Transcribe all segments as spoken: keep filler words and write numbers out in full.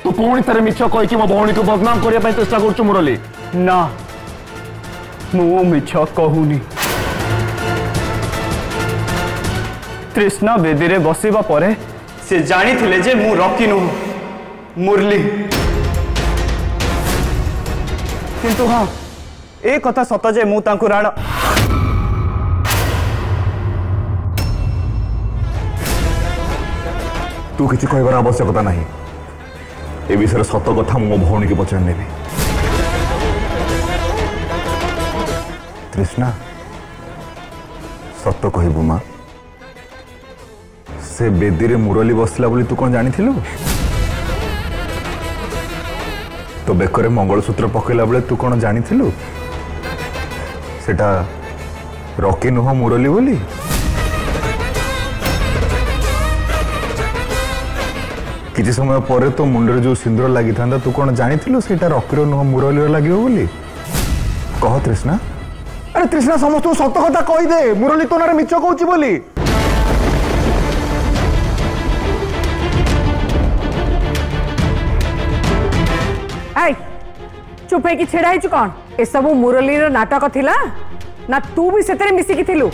तू पुणी थे मिछ कहीकि मो भौणी को बदनाम करने चेष्टा कर मुरली ना मु मिछ कहूनी तृष्णा बेदी रे बसिबा परे से जानी थिले जे मु रॉकी नुह मुरली किंतु हाँ ए कथा सत जे मु तांकु राण तू किसी कहबार आवश्यकता नहीं ए विषय सत कथा मो भौणी की पचार नेबी तृष्णा सत कहबू माँ से बेदी रे मुरली बसला बोली तू कौन जानी थिलु तो बेकरे मंगलसूत्र पकेला बेले तू कौन जानी थिलु सेटा रॉकी नुह मुरली बोली किसी समय पर तो मुंडर जो सिंदूर लगी था तू कौन जानी थिलु सेटा रॉकी नुह मुरली लगे बोली कह तृष्णा अरे तृष्णा समस्त सत कथा कही दे मुरली तो ना मिछ कहूची बोली आई चुप है कि छेड़ा है कौन ए सब मुरली रो नाटक थिला ना तू भी सेतरे मिसिकी थिलु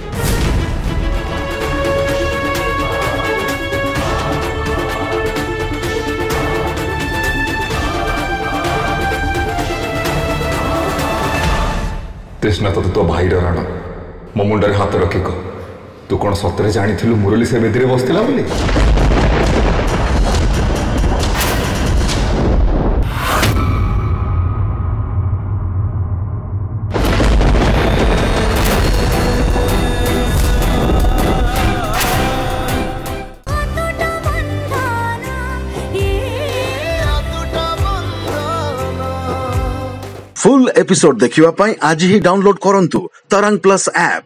तृष्णा तो तो भाई राण मो मुंडे हाथ रखी कह तू कौन सतरे जानी थिलु मुरली से बेदी रे बसतिला बोली फुल एपिसोड देखिवा पाई आज ही डाउनलोड करंतु तरंग प्लस ऐप।